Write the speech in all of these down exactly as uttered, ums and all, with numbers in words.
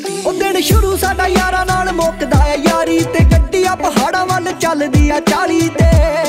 ओ दिन शुरू साडा यारां नाल मुकदा है यारी ते गड्डियां पहाड़ां वल चलदी आ चाली ते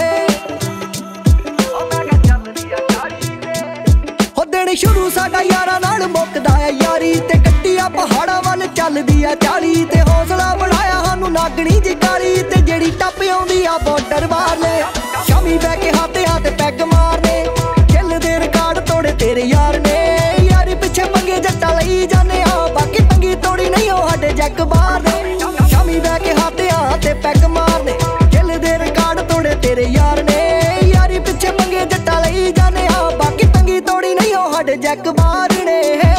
ओ दिन शुरू साडा यारां नाल मुकदा है यारी ते गड्डियां पहाड़ां वल चलदी आ चाली ते हौसला बढ़ाया सानू नागणी दी काली ते जेड़ी टप आउंदी आ बॉर्डर मारने शामी बह के हाथे हाथ पैग मारने खेलदे रिकार्ड तोड़े तेरे यार ने यारी पिछे पंगे जट्टा लई जाने आ बाकी तंगी तोड़ी नहीं हो साडे जग बाहर ने शामी बह के हाथे हाथ पैग मारने खेलदे रिकार्ड तोड़े तेरे यार ने यारी पिछे पंगे जट्टा लई जाने आ बाकी तंगी तोड़ी नहीं हो साडे जग बाहर ने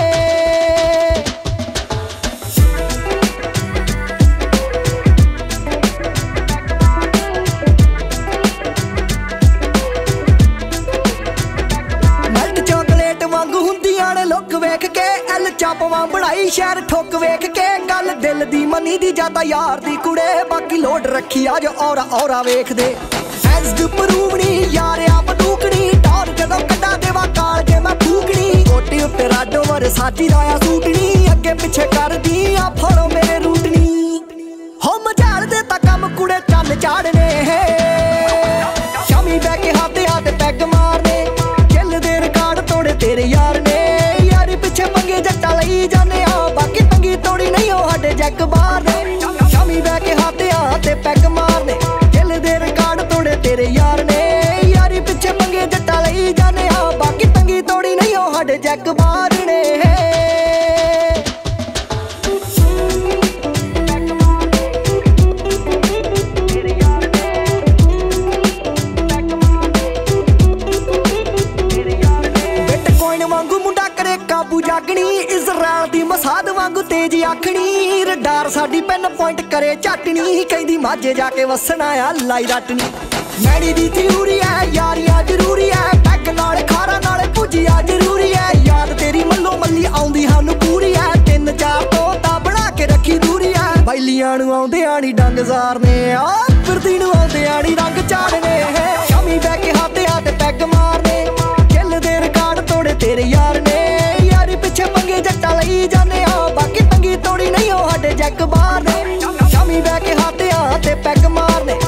लुक वेख के एल चापवा बढ़ाई शहर ठुक वेख के गल दिल दी मनी दी जाता यार दी कुड़े बाकी लोड रखी अज औरा औरा वेख दे एज परूवनी यार आप दूकनी टॉर जदों कड्डा देवा काल जे मैं फूकनी कोटी उत्ते राडो वर साची राया सूटनी अगे पिछे कर दी आ फड़ो मेरे रूटनी हो मजाल दे ता कम कुड़े चल चाड़ने शामी बह के हाथे हाथ पैग मारने खेलदे रिकार्ड तोड़े तेरे यार ने पिछे पंगे जट्टा लई जाने आ बाकी तंगी तोड़ी नहीं हो साडे जग बाहर ने शामी बह के हाथे हाथ पैग मारने खेलदे रिकार्ड तोड़े तेरे यार ने यारी पिछे पंगे जट्टा लई जाने आ बाकी तंगी तोड़ी नहीं हो साडे जग बाहर ने काबू जागनी इजराइल दी मसाद वांगू तेज आखनी रडार साडी पेन पॉइंट करे झटनी कहंदी माझे जाके वसना आ लाई रटनी मैडी दी थ्योरी है यारियां जरूरी है पैग नाल खारा नाल भुजिया जरूरी है याद तेरी मल्लो मल्ली आउंदी सानू पूरी है तीन चार तो ता बना के रखी दूरी है बैलियां नू आउंदे आनी डंग ज़ारने आ फिरदी नू आउंदे आनी रंग चाड़ने शामी बह के हाथे हाथ पैग मारने खेलदे रिकार्ड तोड़े तेरे यार ने पिछे पंगे जट्टा लई जाने आ बाकी तंगी तोड़ी नहीं हो साडे जग बाहर ने शामी बह के हाथे हाथ पैग मारने